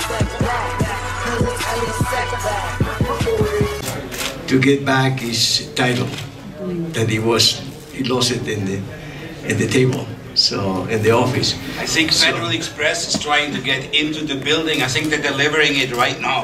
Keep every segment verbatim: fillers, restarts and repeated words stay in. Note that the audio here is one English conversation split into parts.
To get back his title that he was, he lost it in the, in the table, so in the office. I think Federal so, Express is trying to get into the building. I think they're delivering it right now.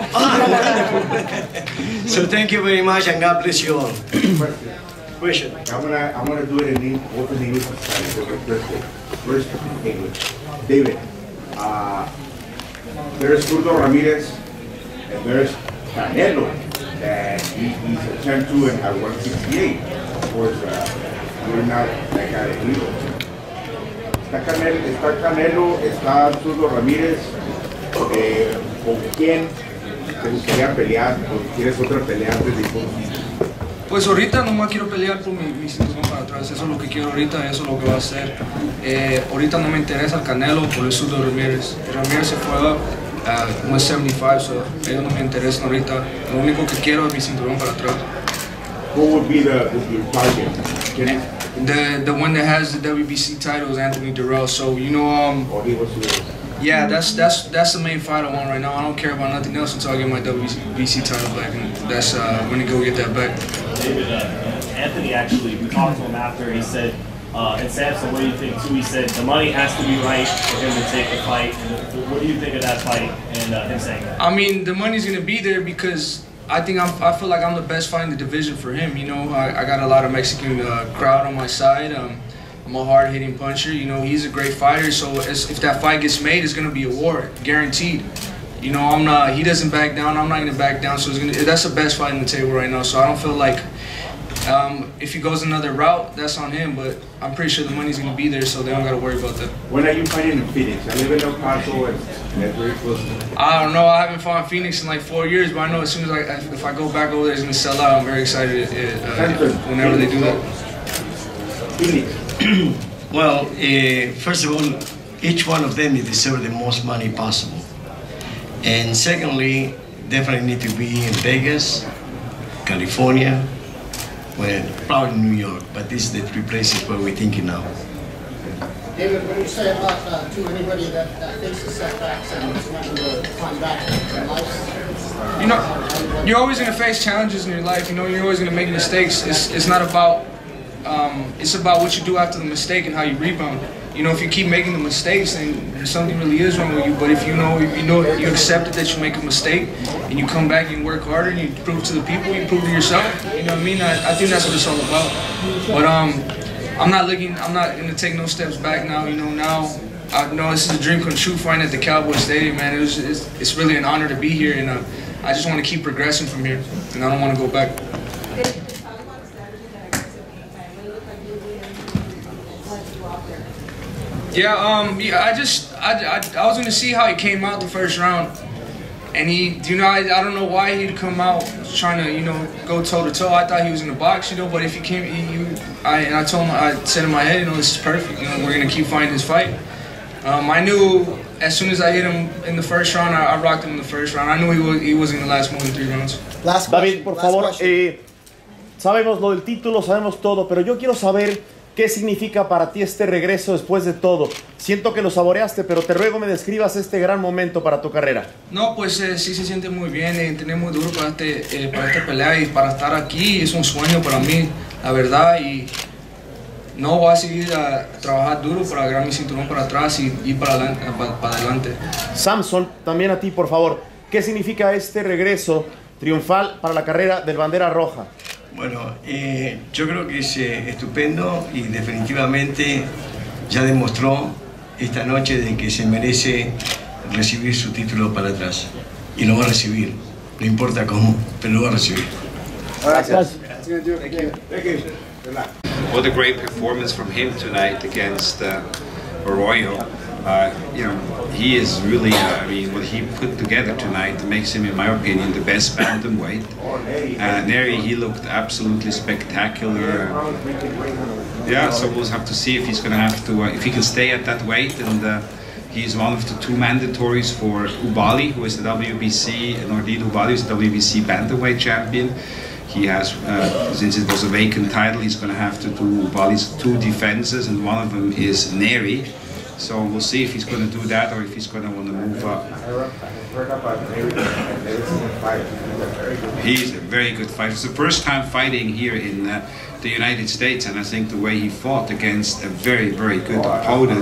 So thank you very much and God bless you all. Question. I'm gonna, I'm gonna do it in both in English and Spanish. First, English. David, uh, there's Zurdo Ramirez and there's Canelo. That he, he's a ten two and at one sixty-eight. Of course, uh, we're not that guy of hero. Está Canelo, está Canelo, está Zurdo Ramírez. Eh, ¿Con quién te gustaría pelear? ¿O quieres otra pelea antes de ir? Pues ahorita nomás quiero pelear por mi, mi cinturón para atrás. Eso es lo que quiero ahorita, eso es lo que va a hacer. Eh, ahorita no me interesa el Canelo por el Zurdo Ramírez. Ramírez se fue a Uh, one seventy-five, so ellos no me interesan ahorita. Lo único que quiero es mi cinturón para atrás. Who would be the, the target? The the one that has the W B C title is Anthony Durrell. So you know, um, oh, he was yeah, that's that's that's the main fight I want right now. I don't care about nothing else until I get my W B C title back, and that's uh, I'm gonna go get that back. David, uh, Anthony actually, we talked to him after. He said. Uh, and Samson, what do you think too? He said the money has to be right for him to take the fight. And what do you think of that fight and uh, him saying that? I mean, the money's gonna be there because I think I'm, I feel like I'm the best fight in the division for him. You know, I, I got a lot of Mexican uh, crowd on my side. Um, I'm a hard-hitting puncher. You know, he's a great fighter. So as, if that fight gets made, it's gonna be a war, guaranteed. You know, I'm not. He doesn't back down. I'm not gonna back down. So it's gonna, that's the best fight on the table right now. So I don't feel like. Um, if he goes another route, that's on him, but I'm pretty sure the money's going to be there, so they don't got to worry about that. When are you fighting in Phoenix? I live in El Paso, and that's very close. I don't know. I haven't fought in Phoenix in like four years, but I know as soon as I, if I go back over there, it's going to sell out. I'm very excited uh, whenever they do that. Phoenix. Well, uh, first of all, each one of them deserves the most money possible. And secondly, definitely need to be in Vegas, California, well, probably New York, but these are the three places where we're thinking now. David, what do you say about uh, to anybody that, that faces setbacks and is wanting to climb back in life? You know, you're always going to face challenges in your life. You know, you're always going to make mistakes. It's, it's not about, um, it's about what you do after the mistake and how you rebound. You know, if you keep making the mistakes, then something really is wrong with you. But if you know, you know, you accept it that you make a mistake, and you come back and work harder, and you prove to the people, you prove to yourself. You know what I mean? I, I think that's what it's all about. But um, I'm not looking. I'm not going to take no steps back now. You know, now I know this is a dream come true. Fighting at the Cowboy Stadium, man. It was, it's, it's really an honor to be here, and uh, I just want to keep progressing from here, and I don't want to go back. Yeah, um, yeah, I just, I, I, I was gonna see how he came out the first round, and he, you know, I, I don't know why he'd come out trying to, you know, go toe to toe. I thought he was in the box, you know, but if he came, he, he I, and I told him, I said in my head, you know, this is perfect. You know, we're gonna keep fighting this fight. Um, I knew as soon as I hit him in the first round, I, I rocked him in the first round. I knew he was, he wasn't gonna last more than three rounds. Last David, por last favor, eh, sabemos lo del título, sabemos todo, pero yo quiero saber qué significa para ti este regreso después de todo. Siento que lo saboreaste, pero te ruego me describas este gran momento para tu carrera. No, pues eh, sí se siente muy bien, eh, entrené muy duro para, este, eh, para esta pelea y para estar aquí es un sueño para mí, la verdad, y no voy a seguir a trabajar duro para agarrar mi cinturón para atrás y ir para, para, para adelante. Samson, también a ti, por favor, ¿qué significa este regreso triunfal para la carrera del Bandera Roja? Bueno, eh, yo creo que es eh, estupendo y definitivamente ya demostró esta noche de que se merece recibir su título para atrás. Y lo va a recibir, no importa cómo, pero lo va a recibir. Gracias. Thank you. Thank you. What a great performance from him tonight against uh, Arroyo. Uh, you know, he is really, uh, I mean, what he put together tonight makes him, in my opinion, the best bantamweight. Uh, Neri, he looked absolutely spectacular. Yeah, so we'll have to see if he's going to have to, uh, if he can stay at that weight. And uh, he's one of the two mandatories for Ubali, who is the W B C, and Nordin Ubali is the W B C bantamweight champion. He has, uh, since it was a vacant title, he's going to have to do Ubali's two defenses, and one of them is Neri. So we'll see if he's going to do that or if he's going to want to move up. He's a very good fighter. It's the first time fighting here in uh, the United States, and I think the way he fought against a very, very good opponent,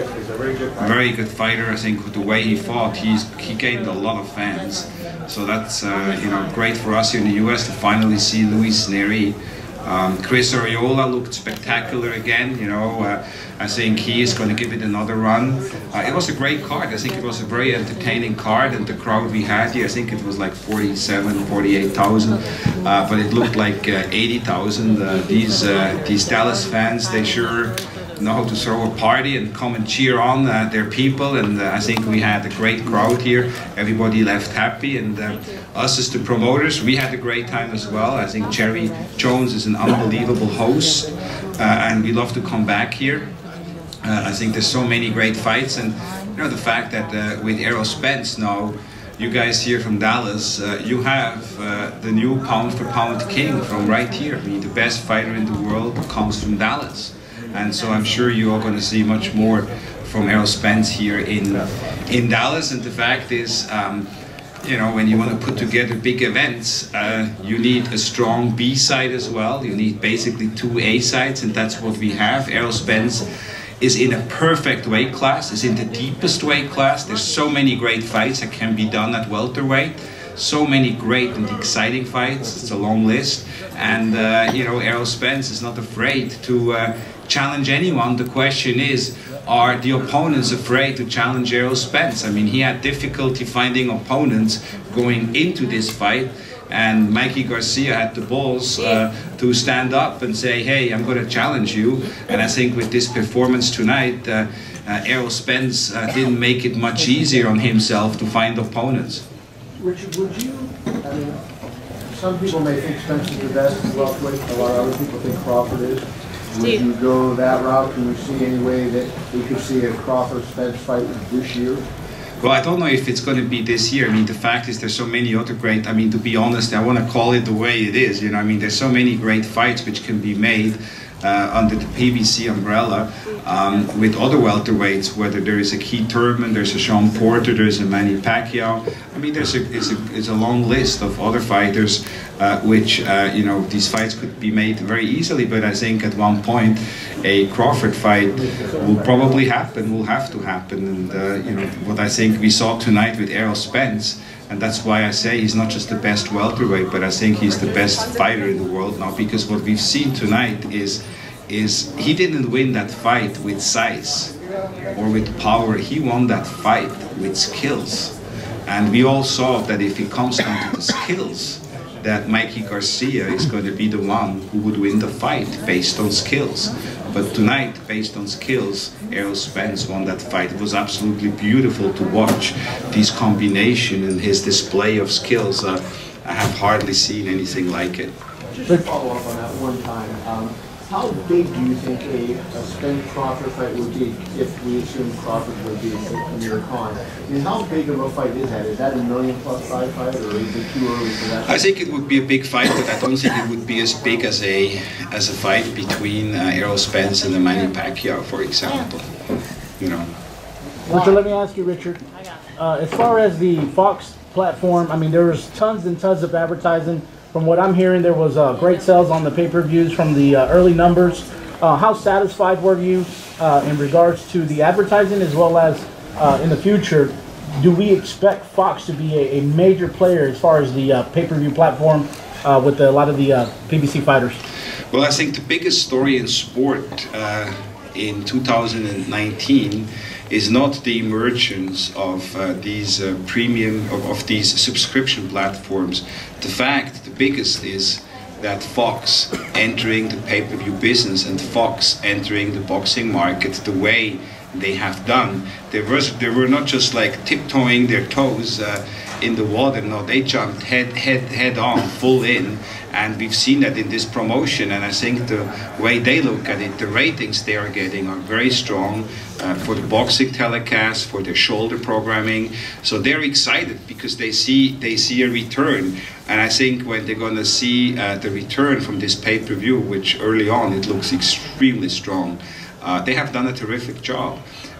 very good fighter. I think the way he fought, he's he gained a lot of fans. So that's uh, you know, great for us here in the U S to finally see Luis Neri. Um, Chris Arreola looked spectacular again. You know, uh, I think he is going to give it another run. Uh, it was a great card. I think it was a very entertaining card, and the crowd we had here, I think it was like forty-seven, forty-eight thousand, uh, but it looked like uh, eighty thousand. Uh, these uh, these Dallas fans, they sure know how to throw a party and come and cheer on uh, their people, and uh, I think we had a great crowd here. Everybody left happy, and uh, us as the promoters, we had a great time as well. I think Jerry Jones is an unbelievable host, uh, and we love to come back here. Uh, I think there's so many great fights, and you know, the fact that uh, with Errol Spence now, you guys here from Dallas, uh, you have uh, the new pound for pound king from right here. I mean, the best fighter in the world comes from Dallas. And so I'm sure you are going to see much more from Errol Spence here in in Dallas. And the fact is, um, you know, when you want to put together big events, uh, you need a strong B side as well. You need basically two A sides, and that's what we have. Errol Spence is in a perfect weight class, is in the deepest weight class. There's so many great fights that can be done at welterweight. So many great and exciting fights. It's a long list. And, uh, you know, Errol Spence is not afraid to uh, challenge anyone. The question is, are the opponents afraid to challenge Errol Spence? I mean, he had difficulty finding opponents going into this fight, and Mikey Garcia had the balls uh, to stand up and say, hey, I'm going to challenge you. And I think with this performance tonight, uh, uh, Errol Spence uh, didn't make it much easier on himself to find opponents. Richard, would you, I mean, some people may think Spence is the best welterweight, a lot of other people think Crawford is. Would you go that route? Can you see any way that we could see a Crawford-Spence fight this year? Well, I don't know if it's going to be this year. I mean, the fact is there's so many other great, I mean, to be honest, I want to call it the way it is. You know, I mean, there's so many great fights which can be made uh, under the P B C umbrella um, with other welterweights, whether there is a Keith Thurman, there's a Sean Porter, there's a Manny Pacquiao. I mean, there's a, it's a, it's a long list of other fighters uh, which, uh, you know, these fights could be made very easily, but I think at one point a Crawford fight will probably happen, will have to happen. And, uh, you know, what I think we saw tonight with Errol Spence, and that's why I say he's not just the best welterweight, but I think he's the best fighter in the world now, because what we've seen tonight is is he didn't win that fight with size or with power. He won that fight with skills. And we all saw that if it comes down to the skills, that Mikey Garcia is going to be the one who would win the fight based on skills. But tonight, based on skills, Errol Spence won that fight. It was absolutely beautiful to watch this combination and his display of skills. Uh, I have hardly seen anything like it. Just to follow up on that one time, um, how big do you think a, a Spence-Crawford fight would be if we assume Crawford would be Amir Khan? I mean, how big of a fight is that? Is that a million plus five fight, or is it too early for that? I think it would be a big fight, but I don't think it would be as big as a as a fight between uh, Errol Spence and Manny Pacquiao, for example. You know. Richard, let me ask you, Richard. Uh, as far as the Fox platform, I mean, there was tons and tons of advertising. From what I'm hearing, there was uh, great sales on the pay-per-views from the uh, early numbers. Uh, how satisfied were you uh, in regards to the advertising, as well as uh, in the future? Do we expect Fox to be a, a major player as far as the uh, pay-per-view platform uh, with a lot of the uh, P B C fighters? Well, I think the biggest story in sport uh, in two thousand nineteen is not the emergence of uh, these uh, premium, of, of these subscription platforms. The fact, the biggest is that Fox entering the pay-per-view business and Fox entering the boxing market the way they have done. They were, they were not just like tiptoeing their toes uh, in the water, no, they jumped head, head, head on, full in. And we've seen that in this promotion, and I think the way they look at it, the ratings they are getting are very strong uh, for the boxing telecast, for their shoulder programming. So they're excited because they see they see a return. And I think when they're going to see uh, the return from this pay-per-view, which early on it looks extremely strong, uh, they have done a terrific job.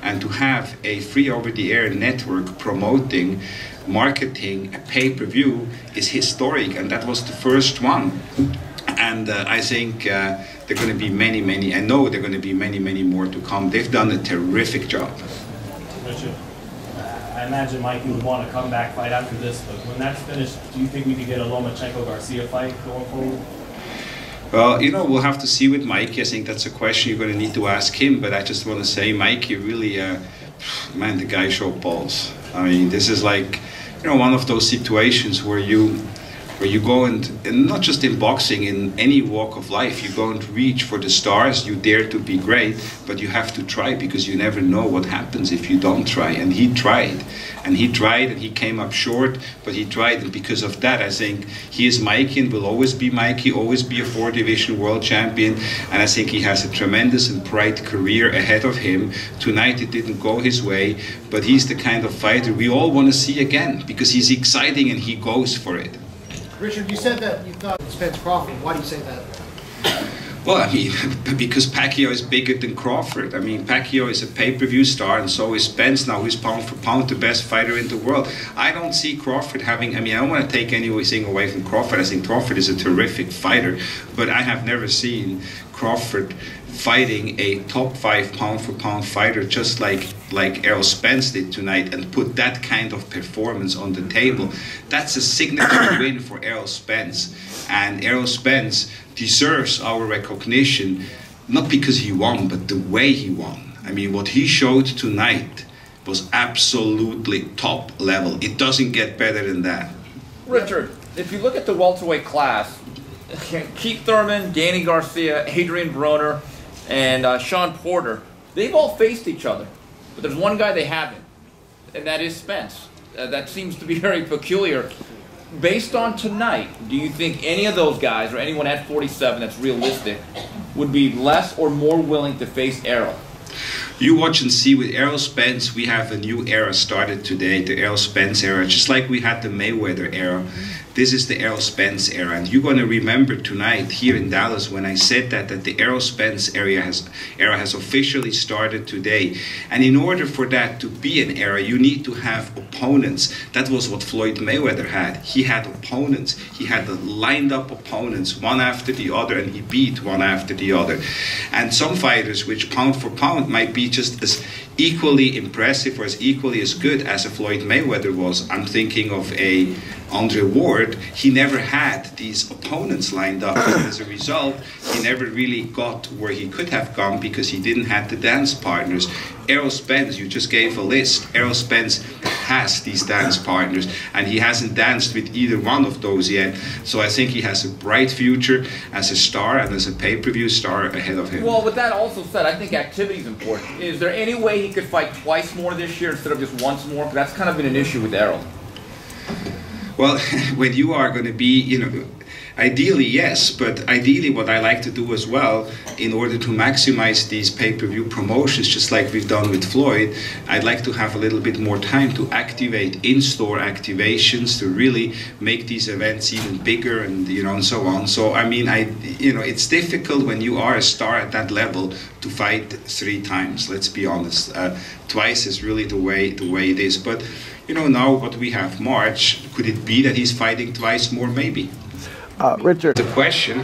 And to have a free over-the-air network promoting, marketing a pay-per-view is historic, and that was the first one. And uh, I think uh, there are going to be many, many, I know there are going to be many, many more to come. They've done a terrific job. Richard, I imagine Mikey would want a comeback fight after this, but when that's finished, do you think we could get a Lomachenko-Garcia fight going forward? Well, you know, we'll have to see with Mikey. I think that's a question you're going to need to ask him. But I just want to say, Mikey, really, uh, man, the guy showed balls. I mean, this is like, you know, one of those situations where you, where you go and, and not just in boxing, in any walk of life, you go and reach for the stars. You dare to be great, but you have to try, because you never know what happens if you don't try. And he tried, and he tried, and he came up short, but he tried, and because of that, I think he is Mikey and will always be Mikey, always be a four-division world champion, and I think he has a tremendous and bright career ahead of him. Tonight it didn't go his way, but he's the kind of fighter we all want to see again, because he's exciting and he goes for it. Richard, you said that you thought Spence Crawford. Why do you say that? Well, I mean, because Pacquiao is bigger than Crawford. I mean, Pacquiao is a pay-per-view star, and so is Spence now. He's pound for pound the best fighter in the world. I don't see Crawford having, I mean, I don't want to take anything away from Crawford. I think Crawford is a terrific fighter, but I have never seen Crawford fighting a top five pound for pound fighter just like like Errol Spence did tonight, and put that kind of performance on the table. That's a signature win for Errol Spence, and Errol Spence deserves our recognition, not because he won, but the way he won. I mean, what he showed tonight was absolutely top level. It doesn't get better than that. Richard, if you look at the welterweight class, Keith Thurman, Danny Garcia, Adrian Broner, and uh, Sean Porter, they've all faced each other. But there's one guy they haven't, and that is Spence. Uh, that seems to be very peculiar. Based on tonight, do you think any of those guys, or anyone at forty-seven that's realistic, would be less or more willing to face Errol? You watch and see with Errol Spence, we have a new era started today, the Errol Spence era, just like we had the Mayweather era. This is the Errol Spence era, and you're going to remember tonight here in Dallas when I said that, that the Errol Spence era has, era has officially started today. And in order for that to be an era, you need to have opponents. That was what Floyd Mayweather had. He had opponents. He had the lined up opponents, one after the other, and he beat one after the other. And some fighters, which pound for pound might be just as equally impressive or as equally as good as a Floyd Mayweather was. I'm thinking of a Andre Ward. He never had these opponents lined up, and as a result, he never really got where he could have gone because he didn't have the dance partners. Errol Spence, you just gave a list. Errol Spence has these dance partners, and he hasn't danced with either one of those yet. So I think he has a bright future as a star and as a pay-per-view star ahead of him. Well, with that also said, I think activity is important. Is there any way he could fight twice more this year instead of just once more? Because that's kind of been an issue with Errol. Well, when you are going to be, you know, ideally, yes, but ideally what I like to do as well, in order to maximize these pay-per-view promotions, just like we've done with Floyd, I'd like to have a little bit more time to activate in-store activations, to really make these events even bigger, and, you know, and so on. So, I mean, I, you know, it's difficult when you are a star at that level to fight three times, let's be honest. Uh, twice is really the way, the way it is. But, you know, now what we have March, could it be that he's fighting twice more? Maybe. Uh, Richard. The question,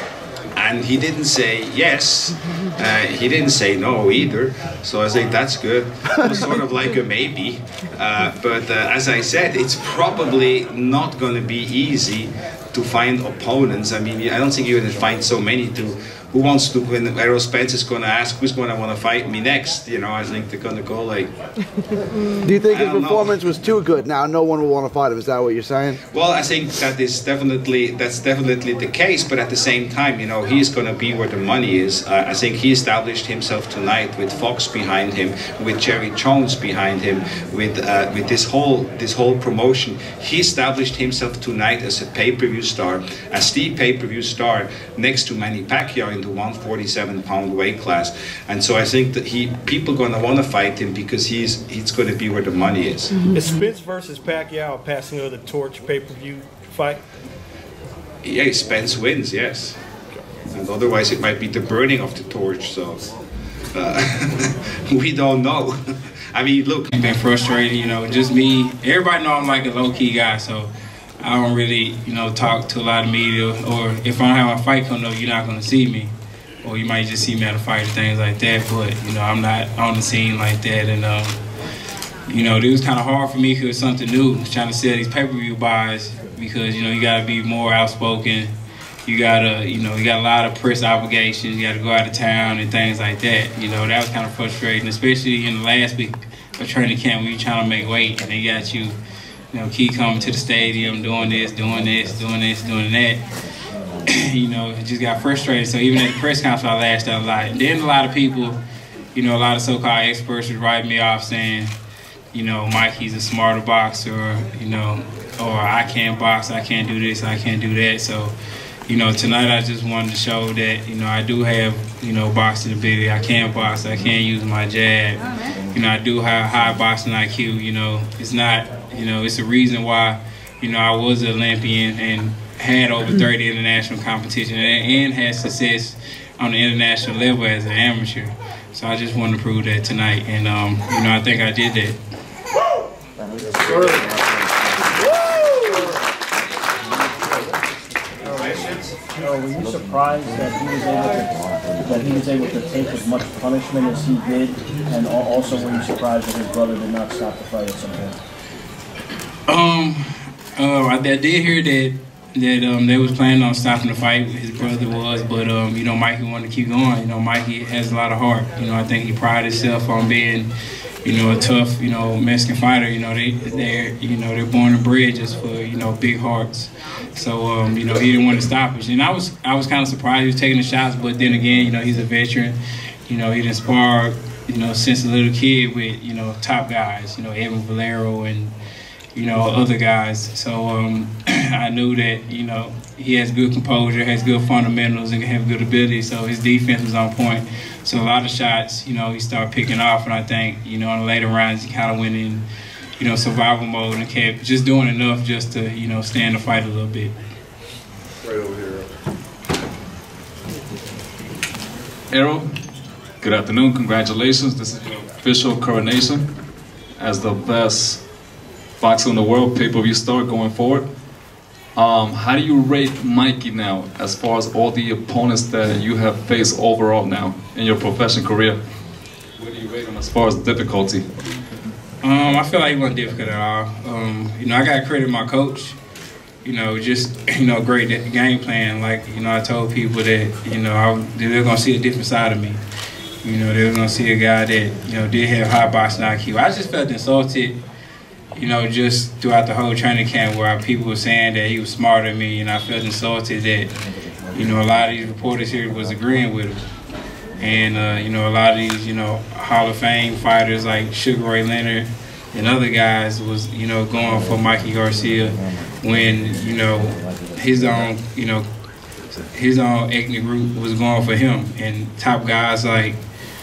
and he didn't say yes, uh, he didn't say no either, so I think that's good. It was sort of like a maybe, uh, but uh, as I said, it's probably not going to be easy to find opponents. I mean, I don't think you're going to find so many to. Who wants to, when Errol Spence is going to ask who's going to want to fight me next, you know, I think they're going to go like... Do you think his performance know. was too good? Now no one will want to fight him, is that what you're saying? Well, I think that is definitely, that's definitely the case, but at the same time, you know, he's going to be where the money is. Uh, I think he established himself tonight with Fox behind him, with Jerry Jones behind him, with uh, with this whole, this whole promotion. He established himself tonight as a pay-per-view star, as the pay-per-view star next to Manny Pacquiao in the one forty-seven pound weight class, and so I think that he people going to want to fight him because he's he's going to be where the money is. Mm-hmm. Is Spence versus Pacquiao a passing of the torch pay-per-view fight? Yeah, Spence wins, yes, and otherwise it might be the burning of the torch. So uh, we don't know. I mean, look, I've been frustrated, you know, just me. Everybody know I'm like a low-key guy, so I don't really, you know, talk to a lot of media, or if I don't have a fight coming up, you're not gonna see me. Or you might just see me at a fight and things like that, but, you know, I'm not on the scene like that. And, um, you know, it was kind of hard for me because it was something new, trying to sell these pay-per-view buys, because, you know, you got to be more outspoken. You got to, you know, you got a lot of press obligations. You got to go out of town and things like that. You know, that was kind of frustrating, especially in the last week of training camp when you're trying to make weight and they got you, you know, keep coming to the stadium, doing this, doing this, doing this, doing that. You know, it just got frustrated. So even at the press conference, I lashed out a lot. And then a lot of people, you know, a lot of so-called experts would write me off saying, you know, Mikey's a smarter boxer, or, you know, or I can't box, I can't do this, I can't do that. So, you know, tonight I just wanted to show that, you know, I do have, you know, boxing ability. I can box, I can use my jab. You know, I do have high boxing I Q, you know. It's not, you know, it's a reason why, you know, I was an Olympian and had over thirty international competition and, and had success on the international level as an amateur. So I just wanted to prove that tonight, and um, you know, I think I did that. Uh, were you surprised that he was able to that he was able to take as much punishment as he did, and also were you surprised that his brother did not stop the fight at some point? Um, uh, I, I did hear that. that um, they was planning on stopping the fight, his brother was, but, um, you know, Mikey wanted to keep going. You know, Mikey has a lot of heart. You know, I think he prided himself on being, you know, a tough, you know, Mexican fighter. You know, they, they're, you know, they're born and bred just for, you know, big hearts. So, um, you know, he didn't want to stop us. And I was, I was kind of surprised he was taking the shots, but then again, you know, he's a veteran. You know, he done sparred, you know, since a little kid with, you know, top guys, you know, Edwin Valero and, you know, other guys. So um, I knew that, you know, he has good composure, has good fundamentals, and can have good ability. So his defense was on point. So a lot of shots, you know, he started picking off. And I think, you know, in the later rounds, he kind of went in, you know, survival mode and kept just doing enough just to, you know, stand the fight a little bit. Right over here. Errol, good afternoon. Congratulations. This is your official coronation as the best boxer in the world, pay-per-view star going forward. Um, how do you rate Mikey now as far as all the opponents that you have faced overall now in your professional career? What do you rate him as far as difficulty? Um, I feel like he wasn't difficult at all. Um, you know, I got to credit my coach. You know, just, you know, great game plan. Like, you know, I told people that, you know, I, they're going to see a different side of me. You know, they were going to see a guy that, you know, did have high boxing I Q. I just felt insulted, you know, just throughout the whole training camp where people were saying that he was smarter than me, and I felt insulted that, you know, a lot of these reporters here was agreeing with him. And, uh, you know, a lot of these, you know, Hall of Fame fighters like Sugar Ray Leonard and other guys was, you know, going for Mikey Garcia when, you know, his own, you know, his own ethnic group was going for him. And top guys like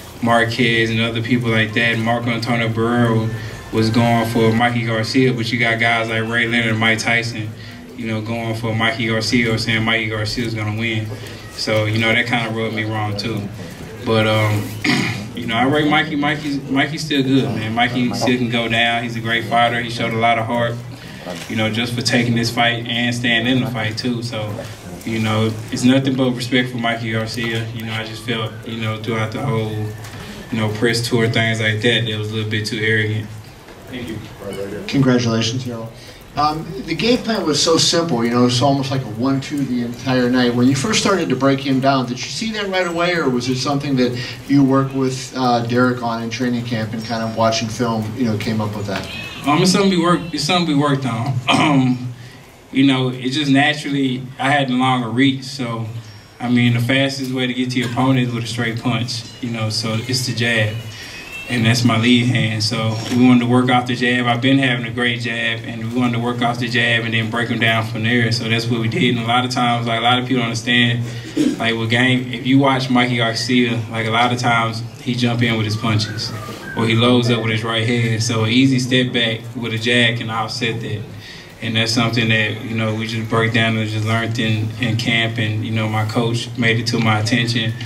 Marquez and other people like that, Marco Antonio Barrero, was going for Mikey Garcia, but you got guys like Ray Leonard and Mike Tyson, you know, going for Mikey Garcia or saying Mikey Garcia is going to win. So, you know, that kind of rubbed me wrong too. But, um, you know, I rate Mikey. Mikey's, Mikey's still good, man. Mikey still can go down. He's a great fighter. He showed a lot of heart, you know, just for taking this fight and staying in the fight too. So, you know, it's nothing but respect for Mikey Garcia. You know, I just felt, you know, throughout the whole, you know, press tour, things like that, that was a little bit too arrogant. Thank you. Congratulations, Errol. Um, the game plan was so simple, you know, it's almost like a one two the entire night. When you first started to break him down, did you see that right away, or was it something that you worked with uh, Derek on in training camp and kind of watching film, you know, came up with that? Um, it's something we worked. It's something we worked on. Um, you know, it just naturally, I had the longer reach, so I mean, the fastest way to get to your opponent is with a straight punch. You know, so it's the jab. And that's my lead hand. So we wanted to work off the jab. I've been having a great jab, and we wanted to work off the jab and then break them down from there. So that's what we did. And a lot of times, like a lot of people don't understand, like with game, if you watch Mikey Garcia, like a lot of times he jump in with his punches, or he loads up with his right hand. So an easy step back with a jab can offset that. And that's something that, you know, we just break down and just learned in, in camp. And, you know, my coach made it to my attention.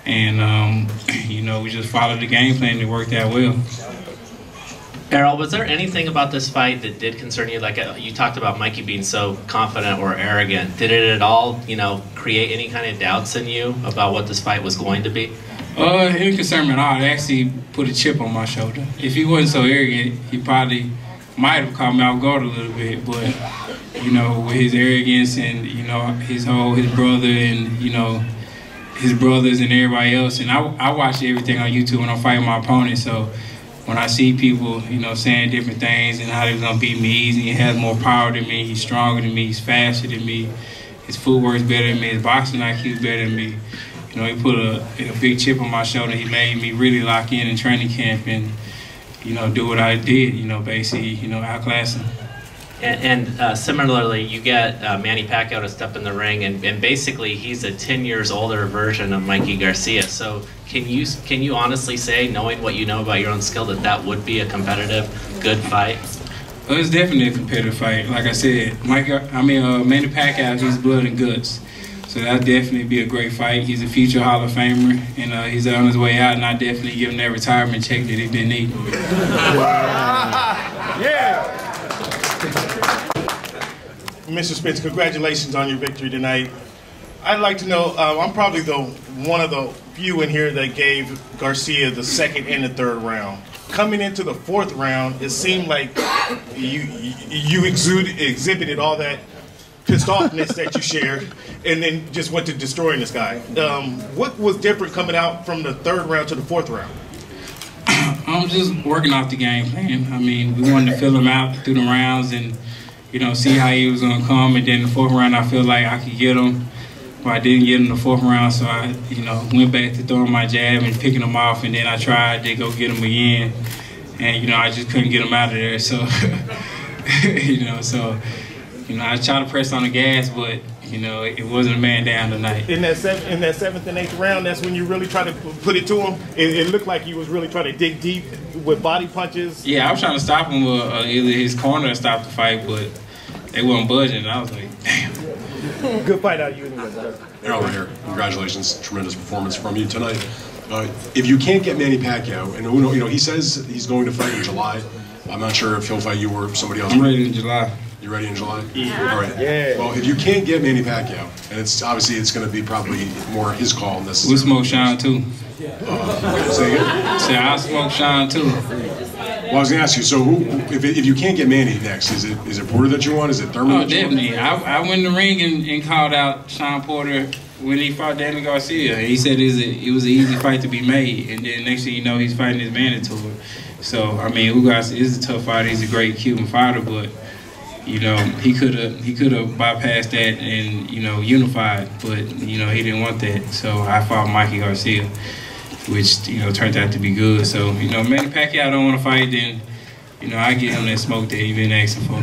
And, um, you know, we just followed the game plan and it worked out well. Errol, was there anything about this fight that did concern you? Like uh, you talked about Mikey being so confident or arrogant. Did it at all, you know, create any kind of doubts in you about what this fight was going to be? Uh, it didn't concern me at all. It actually put a chip on my shoulder. If he wasn't so arrogant, he probably might have caught me off guard a little bit. But, you know, with his arrogance and, you know, his whole, his brother and, you know, his brothers and everybody else. And I, I watch everything on YouTube when I'm fighting my opponent. So when I see people, you know, saying different things and how they're going to beat me easy, he has more power than me, he's stronger than me, he's faster than me, his footwork's better than me, his boxing I Q is better than me. You know, he put a, a big chip on my shoulder. He made me really lock in in training camp and, you know, do what I did, you know, basically, you know, outclass him. And, and uh, similarly, you get uh, Manny Pacquiao to step in the ring, and, and basically he's a ten years older version of Mikey Garcia. So can you can you honestly say, knowing what you know about your own skill, that that would be a competitive, good fight? Well, it's definitely a competitive fight. Like I said, Mike, I mean, uh, Manny Pacquiao, he's blood and guts. So that'll definitely be a great fight. He's a future Hall of Famer, and uh, he's on his way out, and I definitely give him that retirement check that he's been needing. Yeah! Mister Spence, congratulations on your victory tonight. I'd like to know, uh, I'm probably the one of the few in here that gave Garcia the second and the third round. Coming into the fourth round, it seemed like you you exuded, exhibited all that pissed offness that you shared, and then just went to destroying this guy. Um, what was different coming out from the third round to the fourth round? I'm just working off the game plan. I mean, we wanted to fill him out through the rounds and, you know, see how he was going to come. And then the fourth round, I feel like I could get him. But I didn't get him the fourth round, so I, you know, went back to throwing my jab and picking him off. And then I tried to go get him again. And, you know, I just couldn't get him out of there. So, you know, so, you know, I tried to press on the gas, but, you know, it wasn't a man down tonight. In that seventh, in that seventh and eighth round, that's when you really try to put it to him. It, it looked like you was really trying to dig deep with body punches. Yeah, I was trying to stop him with uh, either his corner or stop the fight, but they wasn't budging. And I was like, damn. Good fight out of you anyway, brother. Errol right here. Congratulations, tremendous performance from you tonight. Uh, if you can't get Manny Pacquiao, and you know he says he's going to fight in July. I'm not sure if he'll fight you or somebody else. I'm ready in July. You ready in July? Yeah. All right. Yeah. Well, if you can't get Manny Pacquiao, and it's obviously it's going to be probably more his call than this. We'll smoke Sean too. Uh, say again? Say I'll smoke Sean too. Well, I was going to ask you. So, who, if if you can't get Manny next, is it is it Porter that you want? Is it Thurman? Oh, that you definitely. want? I I went in the ring and, and called out Sean Porter when he fought Danny Garcia. He said it was, a, it was an easy fight to be made, and then next thing you know, he's fighting his mandatory. So I mean, Ugas is a tough fighter. He's a great Cuban fighter, but you know he could have he could have bypassed that and you know unified, but you know he didn't want that. So I fought Mikey Garcia, which you know turned out to be good. So you know, Manny Pacquiao don't want to fight, then you know I give him that smoke that he been asking for.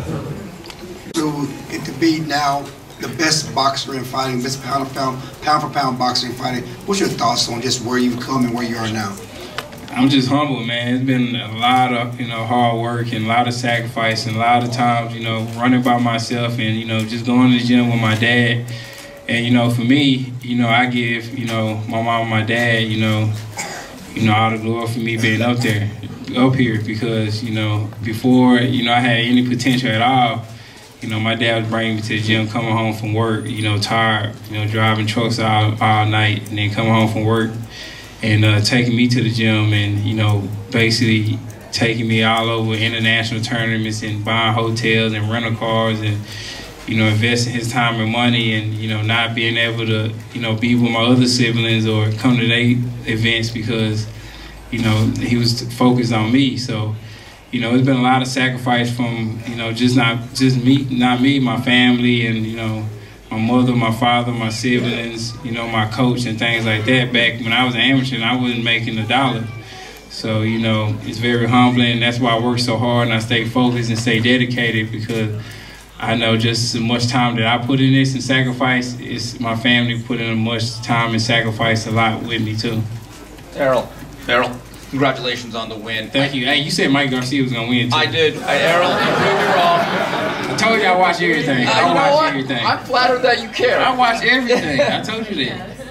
To get to be now the best boxer in fighting, best pound for pound, pound for pound boxer in fighting. What's your thoughts on just where you've come and where you are now? I'm just humble, man. It's been a lot of, you know, hard work and a lot of sacrifice and a lot of times, you know, running by myself and, you know, just going to the gym with my dad. And, you know, for me, you know, I give, you know, my mom and my dad, you know, you know, all the glory for me being up there, up here because, you know, before, you know, I had any potential at all, you know, my dad was bringing me to the gym, coming home from work, you know, tired, you know, driving trucks all, all night and then coming home from work. And uh, taking me to the gym and, you know, basically taking me all over international tournaments and buying hotels and rental cars and, you know, investing his time and money and, you know, not being able to, you know, be with my other siblings or come to their events because, you know, he was focused on me. So, you know, it's been a lot of sacrifice from, you know, just not just me, not me, my family and, you know, my mother, my father, my siblings, you know, my coach and things like that. Back when I was an amateur and I wasn't making a dollar. So, you know, it's very humbling. That's why I work so hard and I stay focused and stay dedicated because I know just as much time that I put in this and sacrifice, it's my family put in as much time and sacrifice a lot with me too. Errol, Errol, congratulations on the win. Thank you. Hey, you said Mike Garcia was going to win too. I did. I, Errol, you proved me wrong. I told you I watch everything. Uh, I you watch know what? everything. I'm flattered that you care. I watch everything. I told you that.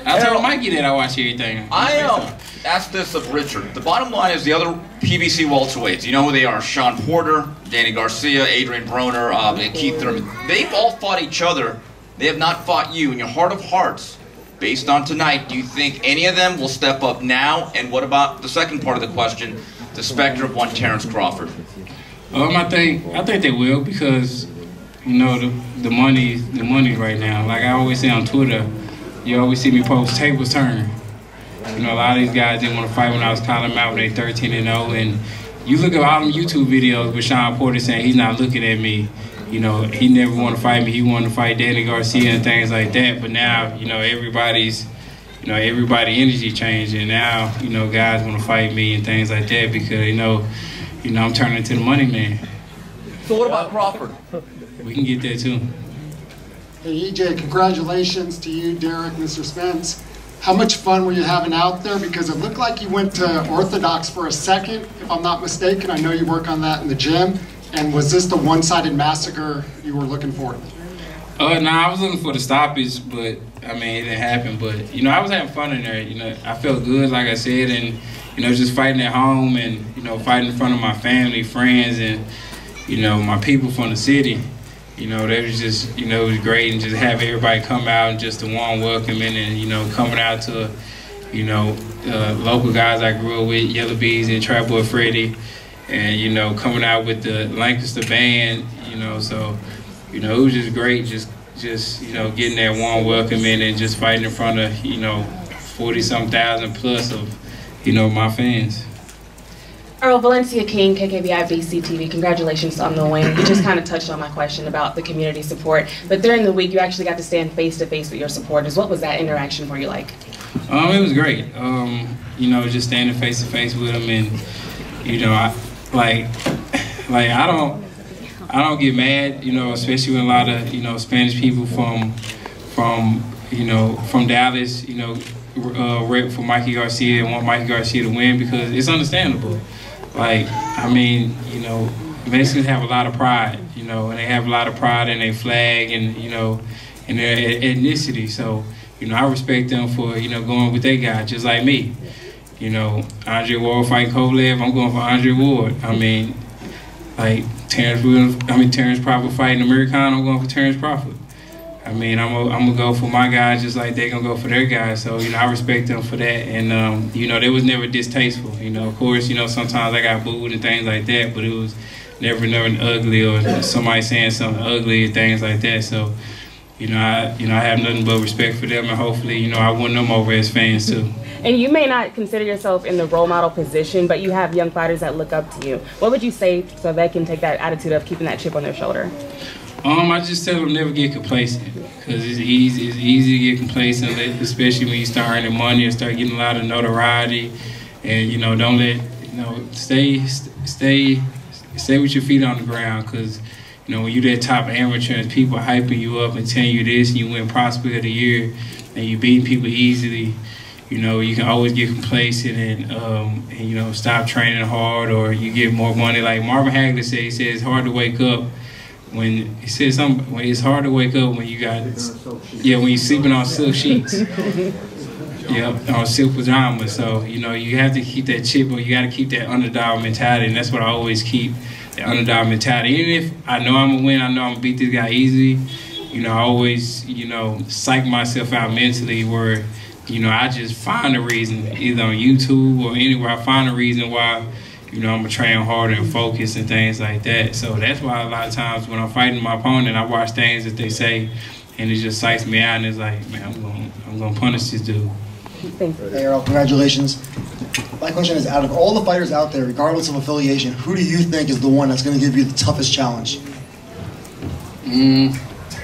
I told Mikey that I watch everything. I um, asked this of Richard. The bottom line is the other P B C welterweights. You know who they are? Sean Porter, Danny Garcia, Adrian Broner, uh, and Keith Thurman. They've all fought each other. They have not fought you. In your heart of hearts, based on tonight, do you think any of them will step up now? And what about the second part of the question, the specter of one Terrence Crawford? Um, I think I think they will because, you know, the the money the money right now. Like I always say on Twitter, you always see me post tables turn. You know, a lot of these guys didn't want to fight when I was calling them out when they thirteen and oh. And you look at all them YouTube videos with Sean Porter saying he's not looking at me. You know, he never wanted to fight me. He wanted to fight Danny Garcia and things like that. But now, you know, everybody's, you know, everybody energy changed. And now, you know, guys want to fight me and things like that because, you know, you know, I'm turning into the money man. So what about Crawford? We can get there too. Hey, E J, congratulations to you, Derek, Mister Spence. How much fun were you having out there? Because it looked like you went to Orthodox for a second, if I'm not mistaken. I know you work on that in the gym. And was this the one-sided massacre you were looking for? Uh, no, nah, I was looking for the stoppage, but, I mean, it didn't happen. But, you know, I was having fun in there. You know, I felt good, like I said, and, you know, just fighting at home and, you know, fighting in front of my family, friends, and, you know, my people from the city. You know, that was just, you know, it was great, and just have everybody come out and just a warm welcoming and, you know, coming out to, you know, uh, local guys I grew up with, Yellow Bees and Trap Boy Freddy. And, you know, coming out with the Lancaster band, you know, so, you know, it was just great, just, just you know, getting that warm welcome in and just fighting in front of, you know, forty-some thousand plus of, you know, my fans. Errol, Valencia King, K K B I B C T V, congratulations on the win. You just kind of touched on my question about the community support, but during the week you actually got to stand face-to-face with your supporters. What was that interaction for you like? Um, it was great. Um, you know, just standing face-to-face with them and, you know, I, Like, like I don't, I don't get mad, you know, especially when a lot of, you know, Spanish people from, from, you know, from Dallas, you know, uh, rep for Mikey Garcia and want Mikey Garcia to win because it's understandable. Like, I mean, you know, Mexicans have a lot of pride, you know, and they have a lot of pride in their flag and, you know, in their ethnicity. So, you know, I respect them for, you know, going with their guy, just like me. You know, Andre Ward fighting Kovalev, I'm going for Andre Ward. I mean, like Terrence Williams, I mean Terrence Crawford fighting Americano, I'm going for Terrence Crawford. I mean, I'm gonna, I'm gonna go for my guys just like they're gonna go for their guys. So, you know, I respect them for that. And, um, you know, they was never distasteful. You know, of course, you know, sometimes I got booed and things like that, but it was never, never ugly or somebody saying something ugly and things like that. So, you know, I, you know, I have nothing but respect for them, and hopefully, you know, I win them over as fans too. And you may not consider yourself in the role model position, but you have young fighters that look up to you. What would you say so they can take that attitude of keeping that chip on their shoulder? Um, I just tell them never get complacent, because it's easy. It's easy to get complacent, especially when you start earning money and start getting a lot of notoriety. And you know, don't let you know stay stay stay with your feet on the ground, because you know when you're that top amateur and people hyping you up and telling you this, and you win Prospect of the Year, and you beat people easily. You know, you can always get complacent and, um, and, you know, stop training hard, or you get more money. Like Marvin Hagler said, he said it's hard to wake up when, he said something, when it's hard to wake up when you got, yeah, when you're sleeping on silk sheets. Yeah, on silk pajamas. So, you know, you have to keep that chip, or you got to keep that underdog mentality, and that's what I always keep, the underdog mentality. Even if I know I'm going to win, I know I'm going to beat this guy easily, you know, I always, you know, psych myself out mentally where, you know, I just find a reason, either on YouTube or anywhere, I find a reason why, you know, I'm going to train harder and focus and things like that. So that's why a lot of times when I'm fighting my opponent, I watch things that they say, and it just psychs me out, and it's like, man, I'm going I'm gonna punish this dude. Thanks. Hey, Errol, congratulations. My question is, out of all the fighters out there, regardless of affiliation, who do you think is the one that's going to give you the toughest challenge? Mm.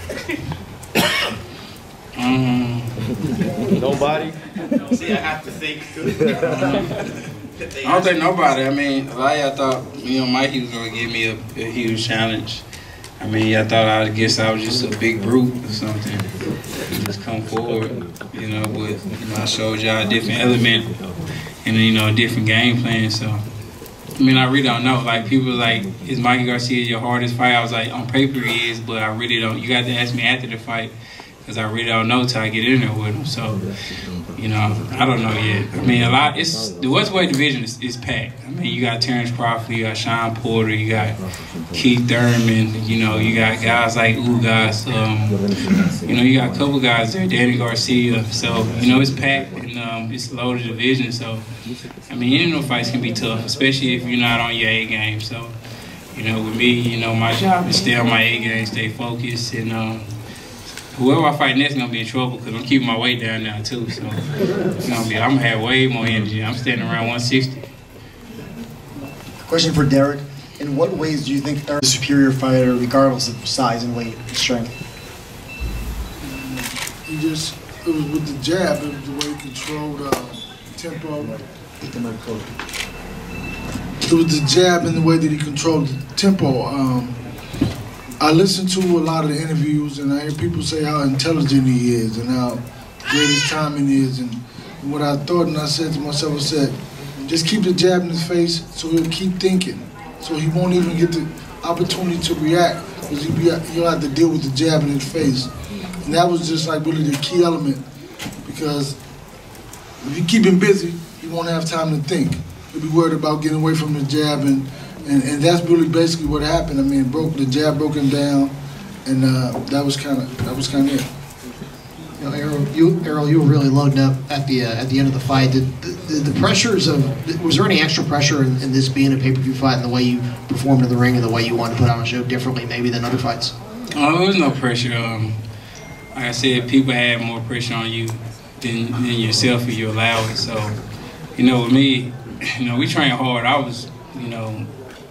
um. Nobody? See, I have to think. I don't think nobody. I mean, a lot of y'all thought, you know, Mikey was going to give me a, a huge challenge. I mean, I thought I guess I was just a big brute or something. Just come forward, you know, with, you know, I showed y'all a different element and, you know, a different game plan. So, I mean, I really don't know. Like, people like, is Mikey Garcia your hardest fight? I was like, on paper he is, but I really don't. You got to ask me after the fight. because I really don't know till I get in there with them. So, you know, I don't know yet. I mean, a lot. It's the welterweight division is, is packed. I mean, you got Terrence Crawford, you got Sean Porter, you got Keith Thurman. You know, you got guys like Ugas. Um, you know, you got a couple guys there, Danny Garcia. So, you know, it's packed and um, it's a loaded division. So, I mean, any of those fights can be tough, especially if you're not on your A game. So, you know, with me, you know, my job is stay on my A game, stay focused, and um, whoever I fight next is gonna be in trouble because I'm keeping my weight down now too. So it's gonna be, I'm gonna have way more energy. I'm standing around one sixty. Question for Derek: in what ways do you think Errol is a superior fighter, regardless of size and weight and strength? He just, it was with the jab, it was the way he controlled uh, tempo. It was the jab and the way that he controlled the tempo. Um, I listened to a lot of the interviews and I hear people say how intelligent he is and how great his timing is. And, and what I thought, and I said to myself, I said, just keep the jab in his face so he'll keep thinking. So he won't even get the opportunity to react because he'll, be, he'll have to deal with the jab in his face. And that was just like really the key element because if you keep him busy, he won't have time to think. He'll be worried about getting away from the jab, and, and, and that's really basically what happened. I mean, it broke the jab broke him down, and uh, that was kind of that was kind of it. You know, Errol, you Errol, you were really loading up at the uh, at the end of the fight. Did the, the, the pressures of was there any extra pressure in, in this being a pay-per-view fight and the way you performed in the ring and the way you wanted to put on a show differently maybe than other fights? Oh, there was no pressure. Um, like I said, people had more pressure on you than, than yourself if you allow it. So, you know, with me, you know, we trained hard. I was, you know,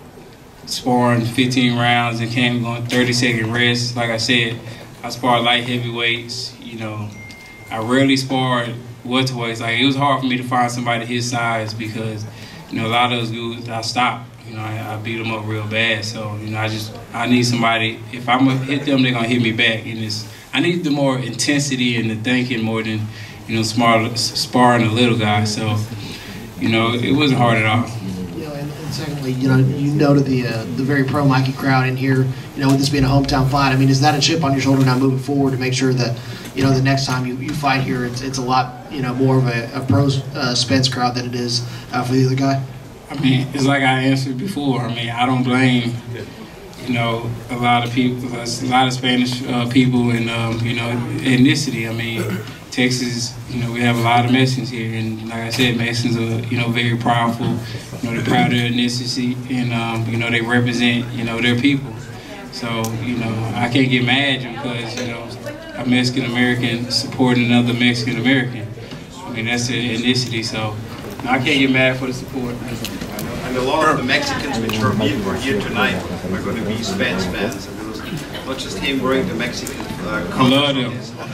sparring fifteen rounds and came on thirty second rest. Like I said, I sparred light heavyweights. You know, I rarely sparred welterweights. Like, it was hard for me to find somebody his size because, you know, a lot of those dudes I stopped. You know, I, I beat them up real bad. So, you know, I just, I need somebody, if I'm gonna hit them, they're gonna hit me back. And it's, I need the more intensity and the thinking more than, you know, smart, sparring a little guy. So, you know, it wasn't hard at all. You know, and, and secondly, you know, you noted the uh, the very pro Mikey crowd in here. You know, with this being a hometown fight, I mean, is that a chip on your shoulder now moving forward to make sure that, you know, the next time you, you fight here, it's it's a lot, you know, more of a, a pro uh, Spence crowd than it is uh, for the other guy? I mean, it's like I answered before. I mean, I don't blame, you know, a lot of people, a lot of Spanish uh, people and, um, you know, ethnicity. I mean, Texas, you know, we have a lot of Mexicans here, and like I said, Mexicans are, you know, very powerful. You know, they're proud of their ethnicity, and um, you know, they represent, you know, their people. So, you know, I can't get mad because, you know, a Mexican American supporting another Mexican American. I mean, that's their ethnicity. So, no, I can't get mad for the support. And a lot of the Mexicans which were here, were here tonight are going to be Spence fans, and there was not just him wearing the Mexican uh, I love them.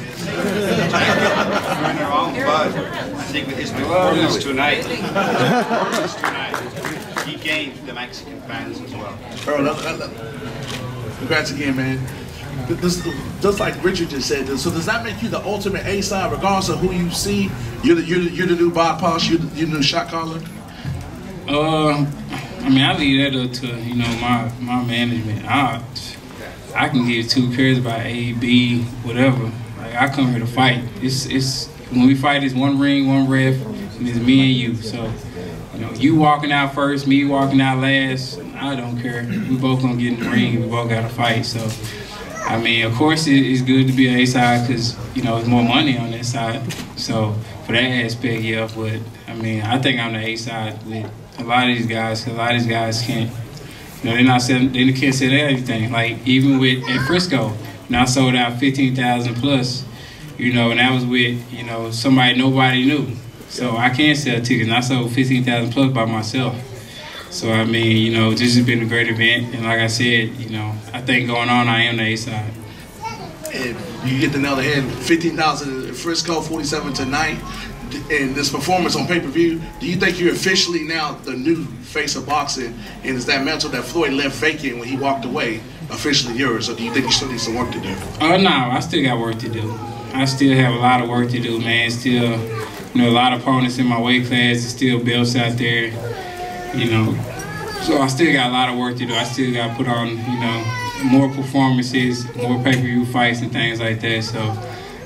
But I think with his performance tonight, performance tonight, he gained the Mexican fans as well. Errol, congrats again, man. This, just like Richard just said, so does that make you the ultimate A-side, regardless of who you see? You're the, you're the, you're the new Bob Posh, you're the, you're the new shot caller? Uh, I mean, I leave that up to, you know, my, my management. I, I can give two cares about A, B, whatever. Like, I come here to fight. It's, it's, when we fight, it's one ring, one ref, and it's me and you. So, you know, you walking out first, me walking out last, I don't care. We both gonna get in the ring, we both gotta fight. So, I mean, of course, it's good to be an A-side because, you know, there's more money on that side. So, for that aspect, yeah, but, I mean, I think I'm the A-side with a lot of these guys, because a lot of these guys can't, you know, they're not selling, they can't sell everything. Like, even with, at Frisco, when I sold out fifteen thousand plus, you know, and that was with, you know, somebody nobody knew. So I can't sell tickets, and I sold fifteen thousand plus by myself. So, I mean, you know, this has been a great event, and like I said, you know, I think going on, I am the A-side. And you get the nail on the head, fifteen thousand in Frisco, forty-seven tonight, and this performance on pay-per-view, do you think you're officially now the new face of boxing, and is that mantle that Floyd left vacant when he walked away officially yours, or do you think you still need some work to do? Oh, no, I still got work to do. I still have a lot of work to do, man. Still, you know, a lot of opponents in my weight class, there's still belts out there, you know. So I still got a lot of work to do. I still got to put on, you know, more performances, more pay-per-view fights and things like that. So,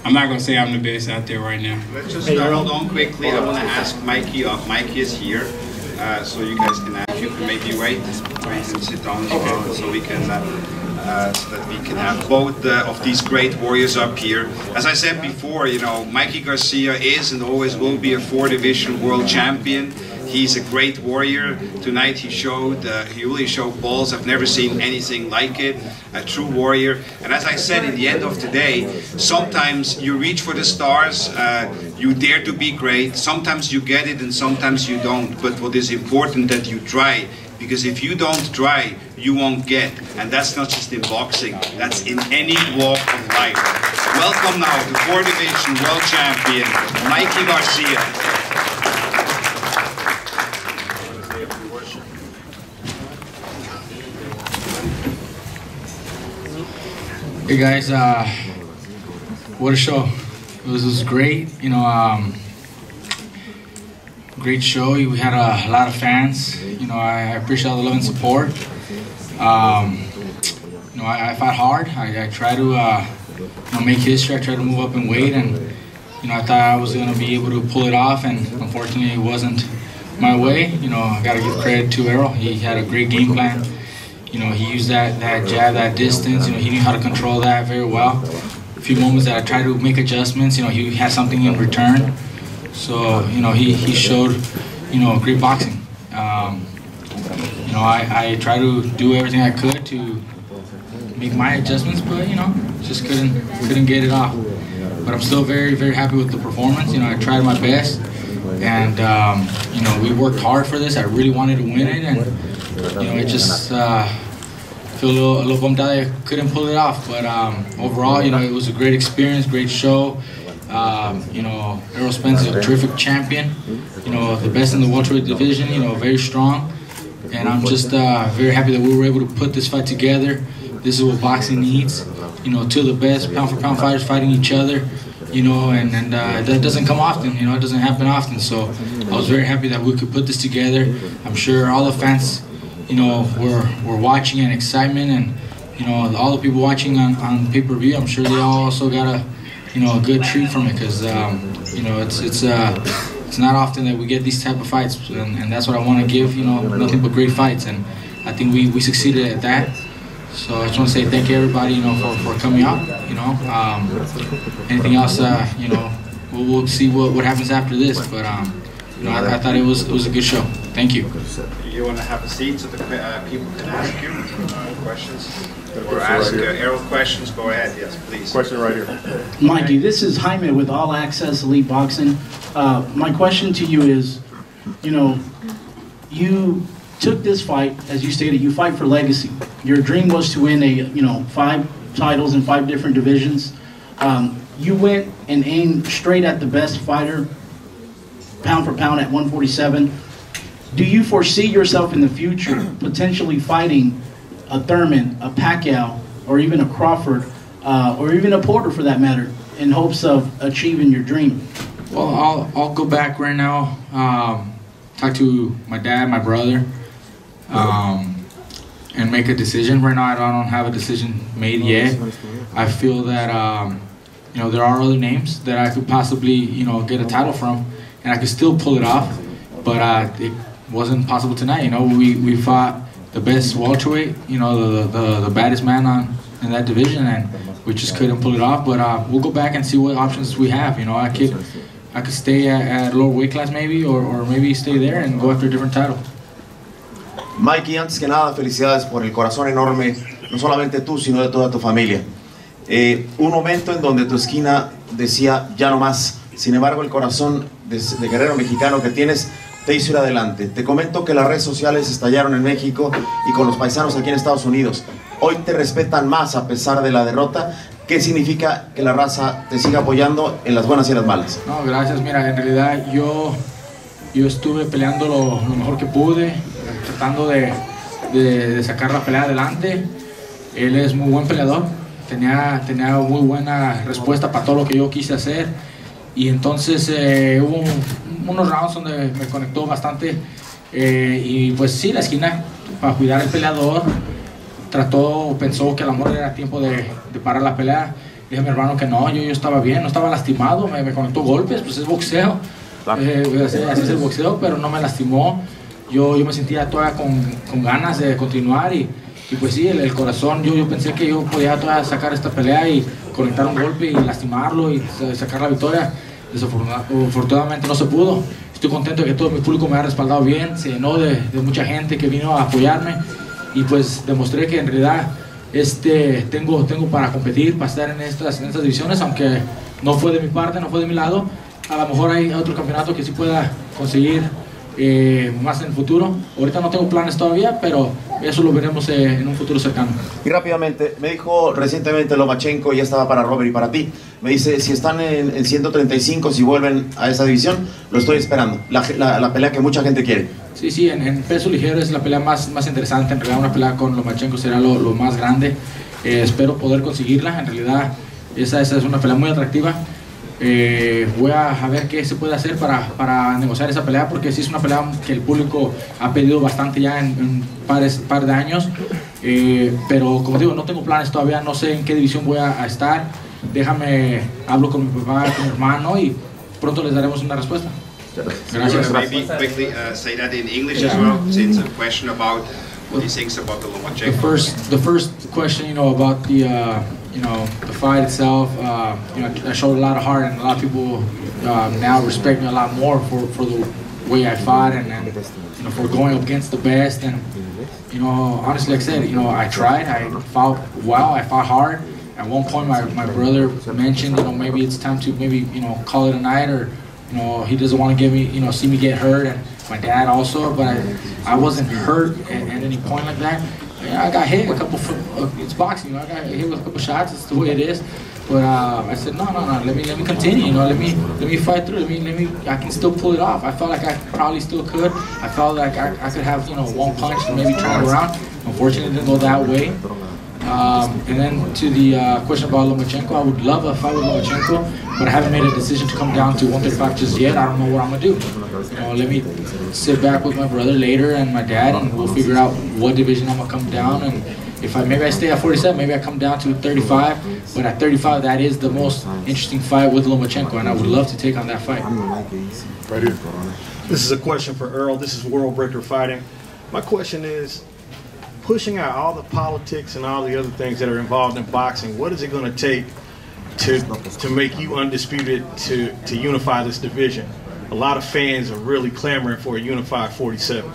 I'm not gonna say I'm the best out there right now. Let's just uh, hold on quickly. I want to ask Mikey. Uh, Mikey is here, uh, so you guys can ask. You can maybe wait, wait and sit down, okay. So we can. Uh, Uh, so that we can have both uh, of these great warriors up here. As I said before, you know, Mikey Garcia is and always will be a four-division world champion. He's a great warrior. Tonight he showed, uh, he really showed balls. I've never seen anything like it. A true warrior. And as I said, in the end of the day, sometimes you reach for the stars, uh, you dare to be great. Sometimes you get it and sometimes you don't. But what is important that you try. Because if you don't try, you won't get. And that's not just in boxing, that's in any walk of life. Welcome now to four division world champion, Mikey Garcia. Hey guys, uh, what a show. It was, it was great, you know, um, great show. We had a, a lot of fans. You know, I, I appreciate all the love and support. Um, you know, I, I fought hard. I, I tried to uh, you know, make history. I tried to move up in weight, and you know, I thought I was going to be able to pull it off, and unfortunately, it wasn't my way. You know, I got to give credit to Errol. He had a great game plan. You know, he used that that jab, that distance. You know, he knew how to control that very well. A few moments that I tried to make adjustments. You know, he had something in return. So, you know, he, he showed, you know, great boxing. Um, you know, I, I tried to do everything I could to make my adjustments, but, you know, just couldn't couldn't get it off. But I'm still very, very happy with the performance. You know, I tried my best. And, um, you know, we worked hard for this. I really wanted to win it. And, you know, it just uh, feel a little, a little bummed out that I couldn't pull it off. But um, overall, you know, it was a great experience, great show. Um, you know, Errol Spence is a terrific champion, you know, the best in the welterweight division, you know, very strong. And I'm just uh, very happy that we were able to put this fight together. This is what boxing needs, you know, two of the best pound for pound fighters fighting each other, you know, and, and uh, that doesn't come often, you know, it doesn't happen often. So I was very happy that we could put this together. I'm sure all the fans, you know, were, were watching in excitement, and, you know, all the people watching on, on pay-per-view, I'm sure they all also got a, you know, a good treat from it, because um, you know, it's it's uh, it's not often that we get these type of fights, and, and that's what I want to give. You know, nothing but great fights, and I think we, we succeeded at that. So I just want to say thank you everybody, you know, for, for coming out. You know, um, anything else, uh, you know, we'll, we'll see what, what happens after this. But um, you know, I, I thought it was it was a good show. Thank you. You want to have a seat so the uh, people can ask you uh, questions? Or ask uh, Errol questions, go ahead, yes, please. Question right here. Mikey, this is Jaime with All Access Elite Boxing. Uh, my question to you is, you know, you took this fight, as you stated, you fight for legacy. Your dream was to win a, you know, five titles in five different divisions. Um, you went and aimed straight at the best fighter, pound for pound at one forty-seven. Do you foresee yourself in the future potentially fighting a Thurman, a Pacquiao, or even a Crawford, uh, or even a Porter for that matter, in hopes of achieving your dream? Well, I'll, I'll go back right now, um, talk to my dad, my brother, um, and make a decision. Right now, I don't have a decision made yet. I feel that, um, you know, there are other names that I could possibly, you know, get a title from, and I could still pull it off, but uh, it wasn't possible tonight. You know, we, we fought the best welterweight, you know, the, the the baddest man on in that division, and we just couldn't pull it off. But uh, we'll go back and see what options we have. You know, I could I could stay at, at lower weight class maybe, or, or maybe stay there and go after a different title. Mikey, antes que nada, felicidades por el corazón enorme, no solamente tú, sino de toda tu familia. Eh, un momento en donde tu esquina decía ya no más. Sin embargo, el corazón de, de guerrero mexicano que tienes te hizo ir adelante. Te comento que las redes sociales estallaron en México y con los paisanos aquí en Estados Unidos. Hoy te respetan más a pesar de la derrota. ¿Qué significa que la raza te siga apoyando en las buenas y en las malas? No, gracias. Mira, en realidad yo, yo estuve peleando lo, lo mejor que pude, tratando de, de, de sacar la pelea adelante. Él es muy buen peleador. Tenía, tenía muy buena respuesta para todo lo que yo quise hacer. Y entonces eh, hubo un, unos rounds donde me conectó bastante. Eh, y pues sí, la esquina, para cuidar al peleador, trató, pensó que a lo mejor era tiempo de, de parar la pelea. dije a mi hermano que no, yo, yo estaba bien, no estaba lastimado, me, me conectó golpes, pues es boxeo, eh, así, así es el boxeo, pero no me lastimó. Yo, yo me sentía todavía con, con ganas de continuar y, y pues sí, el, el corazón, yo, yo pensé que yo podía todavía sacar esta pelea y conectar un golpe y lastimarlo y sacar la victoria. Desafortunadamente no se pudo. Estoy contento de que todo mi público me ha respaldado bien, se llenó de, de mucha gente que vino a apoyarme y pues demostré que en realidad este, tengo, tengo para competir, para estar en estas, en estas divisiones, aunque no fue de mi parte, no fue de mi lado. A lo mejor hay otro campeonato que sí pueda conseguir eh, más en el futuro. Ahorita no tengo planes todavía, pero eso lo veremos eh, en un futuro cercano. Y rápidamente, me dijo recientemente Lomachenko, ya estaba para Robert y para ti, me dice, si están en, en ciento treinta y cinco, si vuelven a esa división, lo estoy esperando, la, la, la pelea que mucha gente quiere. Sí, sí, en, en peso ligero es la pelea más, más interesante, en realidad una pelea con Lomachenko será lo, lo más grande, eh, espero poder conseguirla, en realidad esa, esa es una pelea muy atractiva. Eh, voy a, a ver qué se puede hacer para, para negociar esa pelea, porque sí es una pelea que el público ha pedido bastante ya en un par, par de años, eh, pero como digo, no tengo planes todavía, no sé en qué división voy a, a estar. Déjame, hablo con mi papá, con mi hermano y pronto les daremos una respuesta. Gracias. Maybe quickly uh, say that in English as well, since a question about what he thinks about the Lomachenko. The first, the first question, you know, about the uh, you know, the fight itself, uh, you know, I showed a lot of heart, and a lot of people uh, now respect me a lot more for, for the way I fought, and, and you know, for going up against the best. And you know, honestly, like I said, you know, I tried, I fought well, I fought hard. At one point, my, my brother mentioned, you know, maybe it's time to maybe, you know, call it a night, or you know, he doesn't want to get me, you know, see me get hurt, and my dad also, but I, I wasn't hurt at, at any point like that. I got hit a couple, uh, it's boxing, you know, I got hit with a couple shots, it's the way it is. But uh, I said, no, no, no, let me, let me continue, you know, let me, let me fight through, let me, let me, I can still pull it off. I felt like I probably still could. I felt like I, I could have, you know, one punch and maybe turn it around. Unfortunately, it didn't go that way. Um, and then to the uh, question about Lomachenko, I would love a fight with Lomachenko, but I haven't made a decision to come down to one thirty-five just yet. I don't know what I'm gonna do. You know, let me sit back with my brother later and my dad, and we'll figure out what division I'm gonna come down. And if I maybe I stay at forty-seven, maybe I come down to thirty-five. But at thirty-five, that is the most interesting fight with Lomachenko, and I would love to take on that fight. Right here. This is a question for Errol. This is World Breaker Fighting. My question is, pushing out all the politics and all the other things that are involved in boxing, what is it going to take to to make you undisputed to to unify this division? A lot of fans are really clamoring for a unified forty-seven.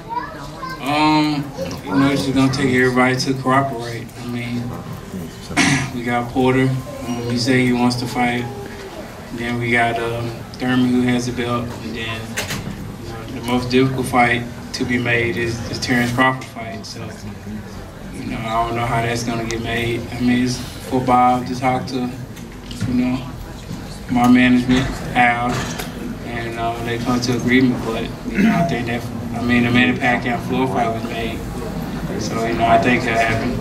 Um, you know, it's just gonna take everybody to cooperate. I mean, we got Porter. Um, he said he wants to fight. Then we got uh, Thurman, who has the belt. And then you know, the most difficult fight to be made is the Terrence Crawford fight. So. You know, I don't know how that's gonna get made. I mean, it's for Bob to talk to, you know, my management, Al, and uh, they come to agreement. But you know, I think that, I mean, the Manny Pacquiao floor fight was made, so you know, I think that happened.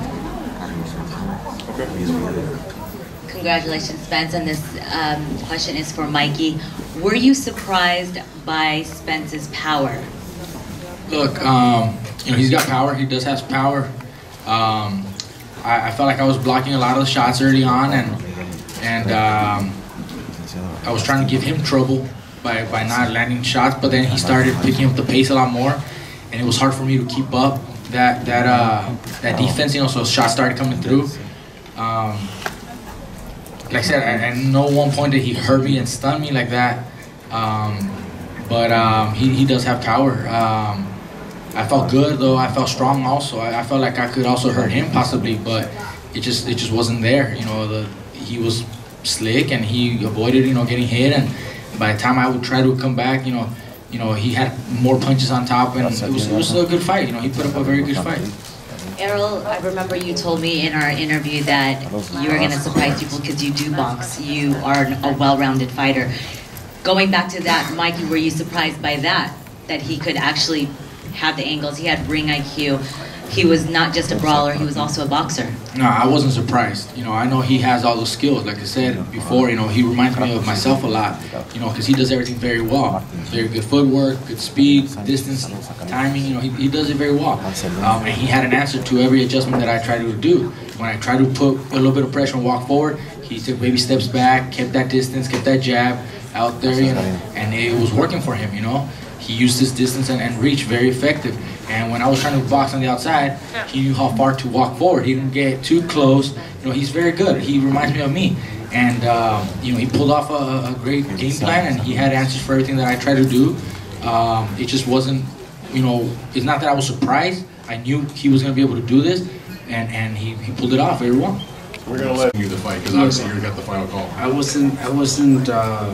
Congratulations, Spence. And this um, question is for Mikey. Were you surprised by Spence's power? Look, um, you know, he's got power. He does have power. Um, I, I felt like I was blocking a lot of the shots early on, and and um, I was trying to give him trouble by, by not landing shots. But then he started picking up the pace a lot more, and it was hard for me to keep up that that uh, that defense. You know, so shots started coming through. Um, like I said, I, I know one point that he hurt me and stunned me like that, um, but um, he he does have power. Um, I felt good though. I felt strong also. I, I felt like I could also hurt him possibly, but it just it just wasn't there. You know, the he was slick and he avoided you know getting hit. And by the time I would try to come back, you know, you know he had more punches on top, and it was it was a good fight. You know, he put up a very good fight. Errol, I remember you told me in our interview that you were going to surprise people because you do box. You are a well-rounded fighter. Going back to that, Mikey, were you surprised by that? That he could actually have the angles, he had ring I Q. He was not just a brawler, he was also a boxer. No, I wasn't surprised. You know, I know he has all those skills. Like I said before, you know, he reminds me of myself a lot, you know, because he does everything very well. Very good footwork, good speed, distance, timing, you know, he, he does it very well. Um, and he had an answer to every adjustment that I tried to do. When I tried to put a little bit of pressure and walk forward, he he took baby steps back, kept that distance, kept that jab out there, you know, and it was working for him, you know. He used his distance and, and reach very effective. And when I was trying to box on the outside, he knew how far to walk forward. He didn't get too close. You know, he's very good. He reminds me of me. And, um, you know, he pulled off a, a great game plan, and he had answers for everything that I tried to do. Um, it just wasn't, you know, it's not that I was surprised. I knew he was going to be able to do this, and, and he, he pulled it off very well. We're going to let you the fight, because obviously you got the final call. I wasn't, I wasn't, uh,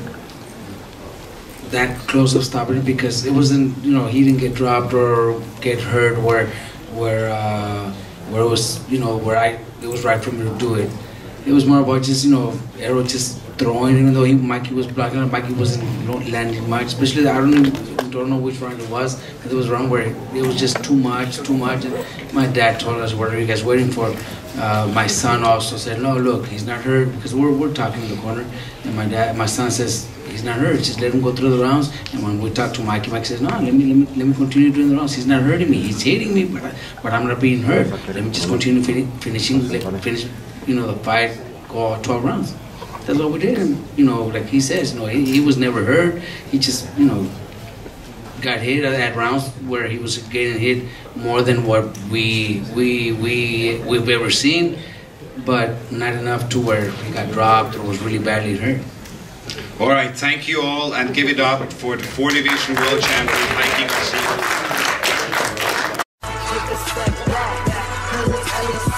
that close of stopping it because it wasn't, you know, he didn't get dropped or get hurt where, where, uh, where it was, you know, where I, it was right for me to do it. It was more about just, you know, Errol just throwing, even though he, Mikey was blocking it, Mikey wasn't, you know, landing much, especially, I don't even, don't know which round it was, because it was a round where it was just too much, too much. And my dad told us, what are you guys waiting for? Uh, my son also said, no, look, he's not hurt, because we're, we're talking in the corner, and my dad, my son says, he's not hurt, just let him go through the rounds. And when we talk to Mikey, Mike says, no, let me, let me, let me continue doing the rounds. He's not hurting me, he's hitting me, but, I, but I'm not being hurt. Let me just continue fin finishing, like, finish, you know, the fight, go twelve rounds. That's what we did. And, you know, like he says, you know, he, he was never hurt. He just, you know, got hit at rounds where he was getting hit more than what we we we we've ever seen, but not enough to where he got dropped or was really badly hurt. All right, thank you all, and give it up for the four division world champion Mikey Garcia.